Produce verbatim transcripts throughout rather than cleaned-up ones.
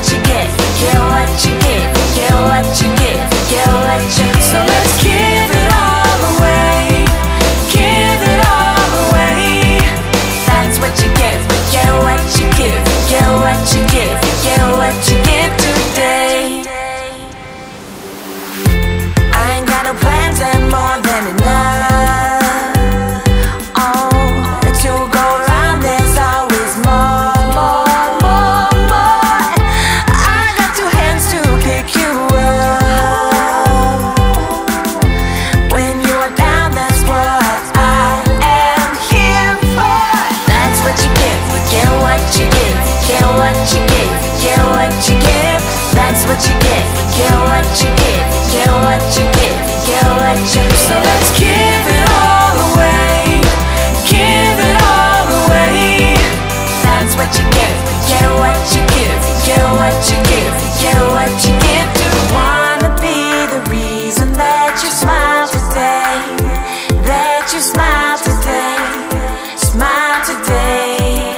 what you get, you get what you give, you get what you give, you get what you. So let's give it all away, give it all away. That's what you get, you get what you give, you get what you give, you get what you give today. I ain't got no plans and more than enough. Oh, to go around, there's always more, more, more, more. I got two hands to pick you up. When you are down, that's what I am here for. That's what you get, you get what you give, you get what you give, you get what you give. That's what you get, you get what you give, you get what you give, you get what you. So let's give it all away, give it all away. That's what you get, you get what you give, you get what you give, you get what you give. Do you wanna be the reason that you smile today, that you smile today, smile today?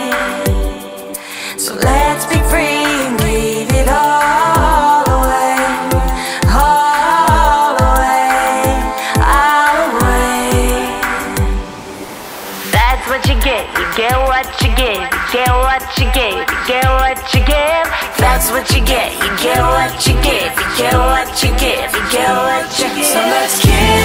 So let's be free and give it all away, all away, all away. That's what you get, you get what you give, you get what you give, you get what you give. That's what you get, you get what you give, you get what you give, you get what you give. So let's give